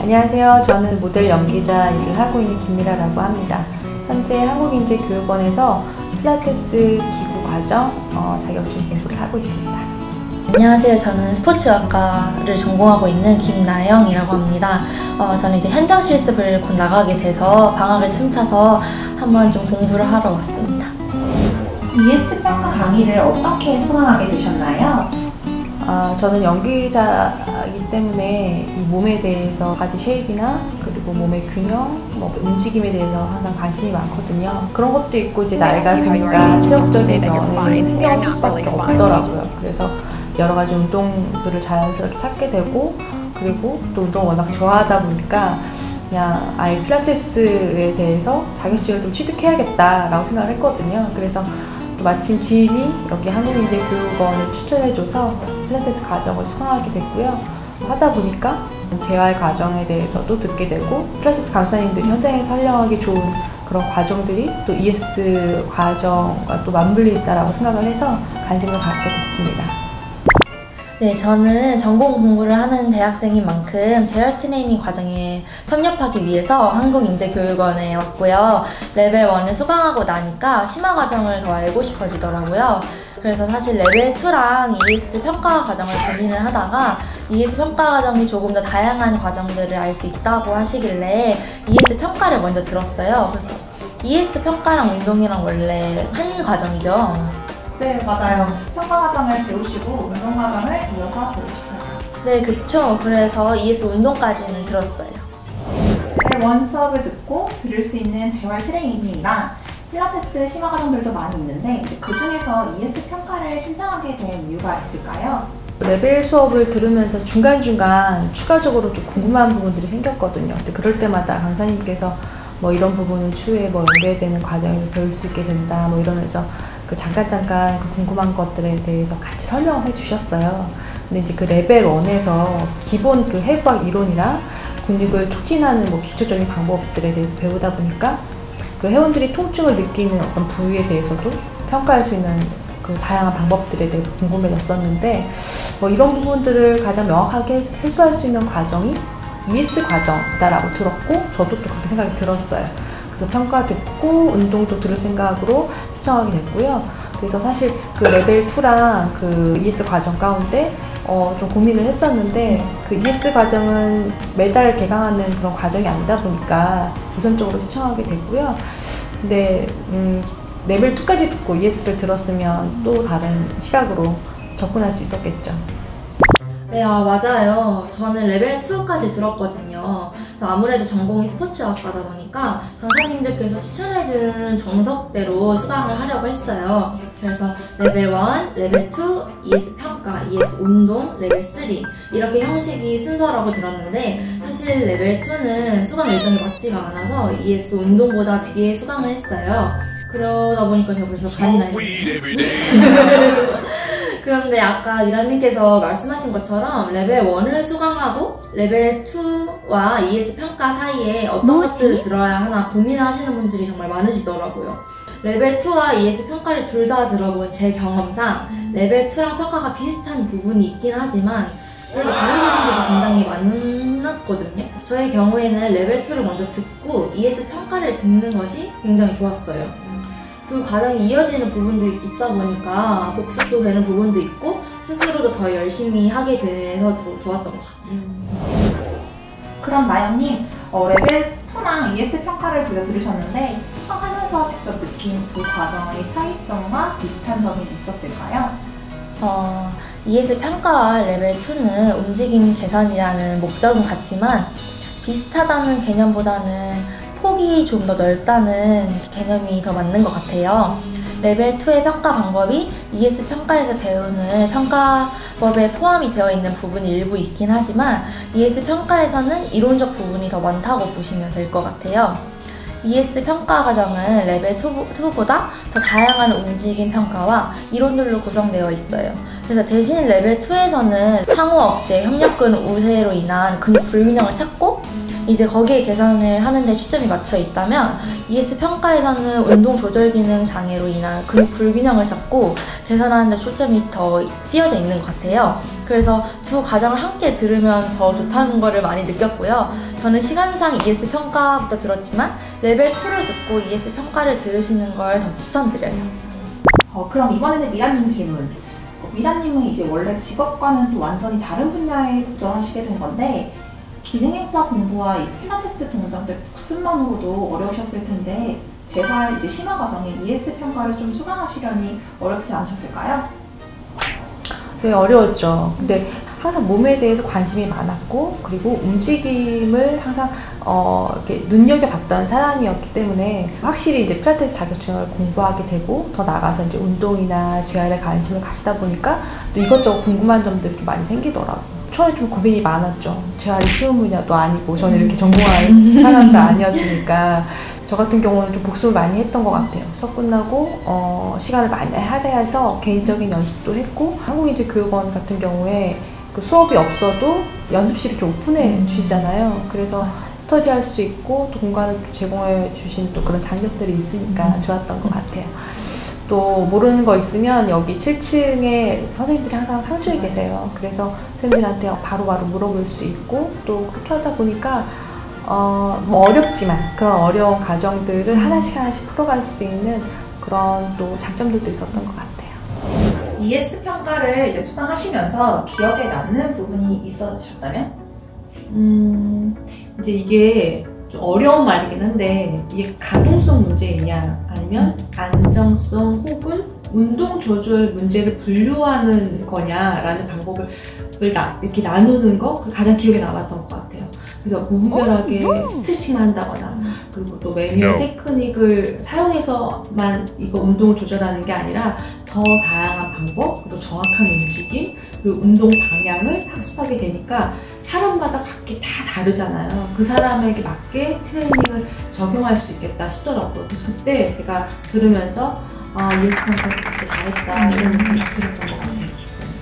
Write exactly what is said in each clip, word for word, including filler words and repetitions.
안녕하세요. 저는 모델 연기자 일을 하고 있는 김미라라고 합니다. 현재 한국인재교육원에서 필라테스 기구 과정 어, 자격증 공부를 하고 있습니다. 안녕하세요. 저는 스포츠학과를 전공하고 있는 김나영이라고 합니다. 어, 저는 이제 현장 실습을 곧 나가게 돼서 방학을 틈타서 한번 좀 공부를 하러 왔습니다. 이에스 평가 강의를 어떻게 수강하게 되셨나요? 아, 저는 연기자이기 때문에 이 몸에 대해서 바디 쉐입이나 그리고 몸의 균형, 뭐 움직임에 대해서 항상 관심이 많거든요. 그런 것도 있고 이제 나이가 드니까 체력적인 면에 신경을 쓸 수밖에 없더라고요. 그래서 여러 가지 운동들을 자연스럽게 찾게 되고, 그리고 또 운동을 워낙 좋아하다 보니까 그냥 아예 필라테스에 대해서 자격증을 좀 취득해야겠다라고 생각을 했거든요. 그래서 마침 지인이 여기 한국인재교육원을 추천해줘서 필라테스 과정을 수강하게 됐고요. 하다 보니까 재활 과정에 대해서도 듣게 되고, 필라테스 강사님들이 현장에서 활용하기 좋은 그런 과정들이 또 이에스 과정과 또 맞물리 있다라고 생각을 해서 관심을 갖게 됐습니다. 네, 저는 전공 공부를 하는 대학생인 만큼 재활 트레이닝 과정에 섭렵하기 위해서 한국인재교육원에 왔고요. 레벨 일을 수강하고 나니까 심화 과정을 더 알고 싶어지더라고요. 그래서 사실 레벨 이랑 이에스 평가 과정을 고민을 하다가 이에스 평가 과정이 조금 더 다양한 과정들을 알 수 있다고 하시길래 이에스 평가를 먼저 들었어요. 그래서 이에스 평가랑 운동이랑 원래 한 과정이죠. 네, 맞아요. 평가 과정을 배우시고 운동 과정을 이어서 배우시고요. 네, 그쵸. 그래서 이에스 운동까지는 들었어요. 원 수업을 듣고 들을 수 있는 재활 트레이닝이랑 필라테스 심화 과정들도 많이 있는데, 그 중에서 이에스 평가를 신청하게 된 이유가 있을까요? 레벨 수업을 들으면서 중간중간 추가적으로 좀 궁금한 부분들이 생겼거든요. 근데 그럴 때마다 강사님께서 뭐 이런 부분은 추후에 뭐 연계되는 과정에서 배울 수 있게 된다 뭐 이러면서 그 잠깐 잠깐 그 궁금한 것들에 대해서 같이 설명을 해주셨어요. 근데 이제 그 레벨 일에서 기본 그 해부학 이론이랑 근육을 촉진하는 뭐 기초적인 방법들에 대해서 배우다 보니까 그 회원들이 통증을 느끼는 어떤 부위에 대해서도 평가할 수 있는 그 다양한 방법들에 대해서 궁금해졌었는데, 뭐 이런 부분들을 가장 명확하게 해소할 수 있는 과정이 이에스 과정이다라고 들었고, 저도 또 그렇게 생각이 들었어요. 그래서 평가 듣고 운동도 들을 생각으로 신청하게 됐고요. 그래서 사실 그 레벨 이랑 그 이에스 과정 가운데 어 좀 고민을 했었는데, 그 이에스 과정은 매달 개강하는 그런 과정이 아니다 보니까 우선적으로 신청하게 되고요. 근데 음 레벨 이까지 듣고 이에스를 들었으면 또 다른 시각으로 접근할 수 있었겠죠. 네, 아, 맞아요. 저는 레벨 이까지 들었거든요. 아무래도 전공이 스포츠학과다 보니까 강사님들께서 추천해주는 정석대로 수강을 하려고 했어요. 그래서 레벨 일, 레벨 이, 이에스 평가, 이에스 운동, 레벨 삼 이렇게 형식이 순서라고 들었는데, 사실 레벨 이는 수강 일정이 맞지가 않아서 이에스 운동보다 뒤에 수강을 했어요. 그러다 보니까 제가 벌써 간이 나요. 그런데 아까 미라님께서 말씀하신 것처럼 레벨 일을 수강하고 레벨 이와 이에스 평가 사이에 어떤 것들을 들어야 하나 고민을 하시는 분들이 정말 많으시더라고요. 레벨 이와 이에스 평가를 둘 다 들어본 제 경험상 레벨 이랑 평가가 비슷한 부분이 있긴 하지만 그래도 다른 부분들도 굉장히 많았거든요. 저의 경우에는 레벨 이를 먼저 듣고 이에스 평가를 듣는 것이 굉장히 좋았어요. 두 과정이 이어지는 부분도 있다 보니까 복습도 되는 부분도 있고 스스로도 더 열심히 하게 돼서 더 좋았던 것 같아요. 음. 그럼 나영님, 어, 레벨 이랑 이에스 평가를 둘 다 들으셨는데 수강하면서 직접 느낀 두 과정의 차이점과 비슷한 점이 있었을까요? 어, 이에스 평가와 레벨 이는 움직임 개선이라는 목적은 같지만 비슷하다는 개념보다는 폭이 좀 더 넓다는 개념이 더 맞는 것 같아요. 레벨 이의 평가 방법이 이에스 평가에서 배우는 평가법에 포함이 되어 있는 부분이 일부 있긴 하지만 이에스 평가에서는 이론적 부분이 더 많다고 보시면 될 것 같아요. 이에스 평가 과정은 레벨 이보다 더 다양한 움직임 평가와 이론들로 구성되어 있어요. 그래서 대신 레벨 이에서는 상호 억제, 협력근 우세로 인한 근육 불균형을 찾고 이제 거기에 개선을 하는 데 초점이 맞춰 있다면 이에스 평가에서는 운동 조절 기능 장애로 인한 근육 불균형을 찾고 개선하는 데 초점이 더 쓰여져 있는 것 같아요. 그래서 두 과정을 함께 들으면 더 좋다는 거를 많이 느꼈고요. 저는 시간상 이에스 평가부터 들었지만 레벨 이를 듣고 이에스 평가를 들으시는 걸 더 추천드려요. 어, 그럼 이번에는 미라님 질문. 어, 미라님은 이제 원래 직업과는 또 완전히 다른 분야에 도전하시게 된 건데 기능행파 공부와 이 필라테스 동작들 복습만으로도 어려우셨을 텐데 재활 이제 심화 과정에 이에스 평가를 좀 수강하시려니 어렵지 않으셨을까요? 네, 어려웠죠. 근데 항상 몸에 대해서 관심이 많았고, 그리고 움직임을 항상 어, 이렇게 눈여겨봤던 사람이었기 때문에 확실히 이제 필라테스 자격증을 공부하게 되고, 더 나아가서 이제 운동이나 재활에 관심을 가지다 보니까 또 이것저것 궁금한 점들이 좀 많이 생기더라고요. 처음에 좀 고민이 많았죠. 재활이 쉬운 분야도 아니고, 저는 이렇게 전공할 사람도 아니었으니까. 저 같은 경우는 좀 복습을 많이 했던 것 같아요. 수업 끝나고 어, 시간을 많이 할애해서 개인적인 연습도 했고, 한국인재교육원 같은 경우에 그 수업이 없어도 연습실이 좀 오픈해 주시잖아요. 그래서 스터디할 수 있고 또 공간을 또 제공해 주신 또 그런 장점들이 있으니까 좋았던 것 같아요. 또 모르는 거 있으면 여기 칠 층에 선생님들이 항상 상주에 계세요. 그래서 선생님들한테 바로바로 물어볼 수 있고, 또 그렇게 하다 보니까 어, 뭐 어렵지만 그런 어려운 과정들을 하나씩 하나씩 풀어갈 수 있는 그런 또 장점들도 있었던 것 같아요. 이에스 평가를 이제 수강하시면서 기억에 남는 부분이 있으셨다면? 음, 이제 이게 좀 어려운 말이긴 한데, 이게 가동성 문제이냐 아니면 안정성 혹은 운동 조절 문제를 분류하는 거냐라는 방법을 나, 이렇게 나누는 거, 그 가장 기억에 남았던 것 같아요. 그래서 무분별하게 스트레칭을 한다거나, 그리고 또 매뉴얼 테크닉을 사용해서만 이거 운동을 조절하는 게 아니라 더 다양한 방법, 그리고 정확한 움직임, 그리고 운동 방향을 학습하게 되니까 사람마다 각기 다 다르잖아요. 그 사람에게 맞게 트레이닝을 적용할 수 있겠다 싶더라고요. 그래서 그때 제가 들으면서 아, 이에스 평가 진짜 잘했다 이런 느낌이 들었던 것 같아요.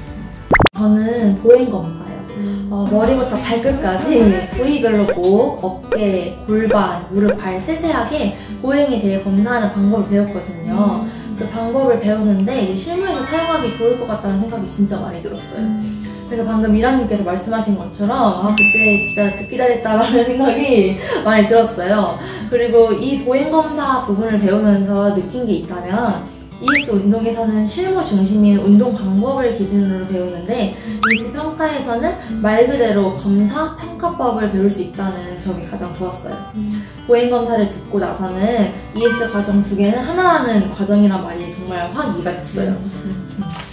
저는 보행 검사예요. 어, 머리부터 발끝까지 부위별로 목, 어깨, 골반, 무릎, 발 세세하게 보행에 대해 검사하는 방법을 배웠거든요. 그 방법을 배우는데 이제 실무에서 사용하기 좋을 것 같다는 생각이 진짜 많이 들었어요. 그래서 방금 미라님께서 말씀하신 것처럼 아, 그때 진짜 듣기 잘했다라는 생각이 많이 들었어요. 그리고 이 보행 검사 부분을 배우면서 느낀 게 있다면, 이에스 운동에서는 실무 중심인 운동 방법을 기준으로 배우는데 이에스 평가에서는 말 그대로 검사, 평가법을 배울 수 있다는 점이 가장 좋았어요. 음. 보행 검사를 듣고 나서는 이에스 과정 두 개는 하나라는 과정이란 말이 정말 확 이해가 됐어요. 음.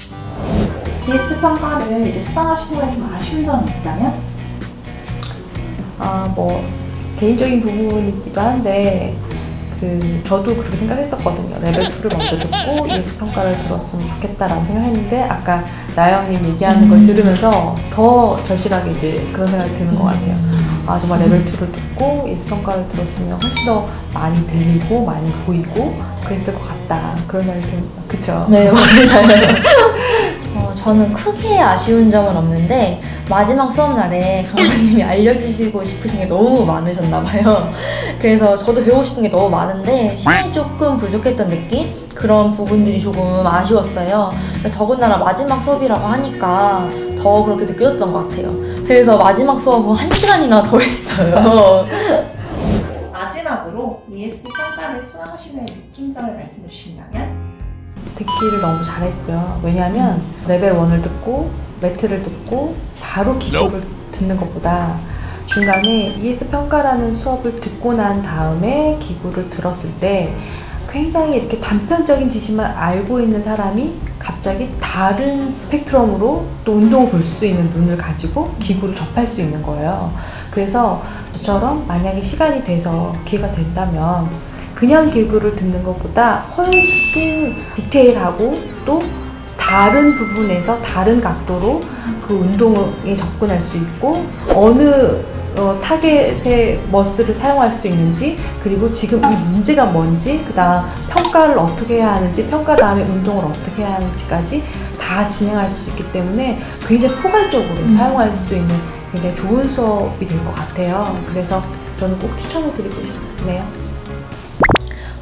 이에스 평가를 이제 수강하신 후에 좀 아쉬운 점이 있다면? 아, 뭐 개인적인 부분이기도 한데, 그 저도 그렇게 생각했었거든요. 레벨 이를 먼저 듣고 이에스 평가를 들었으면 좋겠다라고 생각했는데, 아까 나영님 얘기하는 걸 들으면서 더 절실하게 이제 그런 생각이 드는 것 같아요. 아, 정말 레벨 이를 듣고 이에스 평가를 들었으면 훨씬 더 많이 들리고 많이 보이고 그랬을 것 같다, 그런 생각이 듭니다. 그쵸? 네, 맞아요. 어, 저는 크게 아쉬운 점은 없는데 마지막 수업날에 강사님이 알려주시고 싶으신 게 너무 많으셨나봐요. 그래서 저도 배우고 싶은 게 너무 많은데 시간이 조금 부족했던 느낌? 그런 부분들이 조금 아쉬웠어요. 더군다나 마지막 수업이라고 하니까 더 그렇게 느껴졌던 것 같아요. 그래서 마지막 수업은 한 시간이나 더 했어요. 마지막으로 이에스 평가를 수강하신 후에 느낀 점을 말씀해 주신다면? 듣기를 너무 잘했고요. 왜냐하면 레벨 일을 듣고 매트를 듣고 바로 기구를 듣는 것보다 중간에 이에스 평가라는 수업을 듣고 난 다음에 기구를 들었을 때 굉장히 이렇게 단편적인 지식만 알고 있는 사람이 갑자기 다른 스펙트럼으로 또 운동을 볼 수 있는 눈을 가지고 기구를 접할 수 있는 거예요. 그래서 저처럼 만약에 시간이 돼서 기회가 된다면 그냥 기구를 듣는 것보다 훨씬 디테일하고 또 다른 부분에서 다른 각도로 그 운동에 접근할 수 있고, 어느 어, 타겟의 머슬을 사용할 수 있는지, 그리고 지금 이 문제가 뭔지, 그 다음 평가를 어떻게 해야 하는지, 평가 다음에 운동을 어떻게 해야 하는지까지 다 진행할 수 있기 때문에 굉장히 포괄적으로 음. 사용할 수 있는 굉장히 좋은 수업이 될 것 같아요. 그래서 저는 꼭 추천을 드리고 싶네요.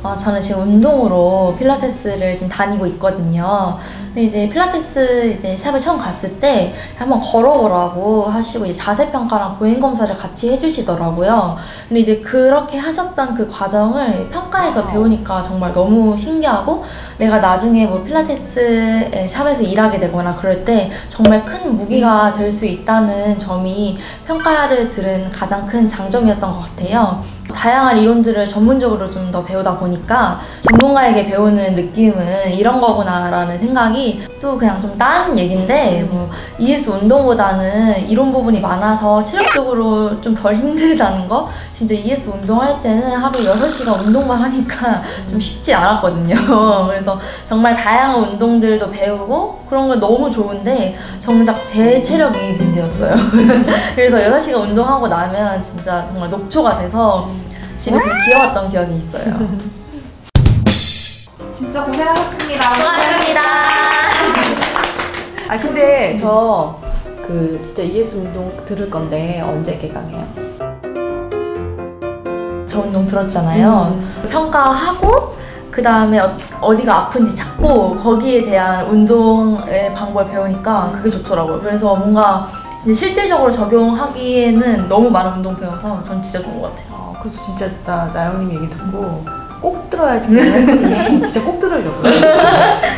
어, 저는 지금 운동으로 필라테스를 지금 다니고 있거든요. 근데 이제 필라테스 이제 샵에 처음 갔을 때 한번 걸어보라고 하시고 이제 자세 평가랑 보행 검사를 같이 해주시더라고요. 근데 이제 그렇게 하셨던 그 과정을 평가에서 배우니까 정말 너무 신기하고 내가 나중에 뭐 필라테스 샵에서 일하게 되거나 그럴 때 정말 큰 무기가 될 수 있다는 점이 평가를 들은 가장 큰 장점이었던 것 같아요. 다양한 이론들을 전문적으로 좀 더 배우다 보니까 전문가에게 배우는 느낌은 이런 거구나 라는 생각이 또 그냥 좀 다른 얘기인데 뭐 이에스 운동보다는 이론 부분이 많아서 체력적으로 좀 덜 힘들다는 거 진짜 이에스 운동할 때는 하루 여섯 시간 운동만 하니까 좀 쉽지 않았거든요. 그래서 정말 다양한 운동들도 배우고 그런 거 너무 좋은데 정작 제 체력이 문제였어요. 그래서 여섯 시간 운동하고 나면 진짜 정말 녹초가 돼서 집에서 기어왔던 기억이 있어요. 진짜 고생하셨습니다. 수고하셨습니다. 아 근데 저 그 진짜 이에스 운동 들을 건데 언제 개강해요? 저 운동 들었잖아요. 음. 평가하고 그 다음에 어, 어디가 아픈지 찾고 거기에 대한 운동의 방법을 배우니까 그게 좋더라고요. 그래서 뭔가 진짜 실질적으로 적용하기에는 너무 많은 운동 배워서 전 진짜 좋은 것 같아요. 어, 그래서 진짜 나 나영님 얘기 듣고 꼭 들어야지 했거든요. 진짜 꼭 들으려고요.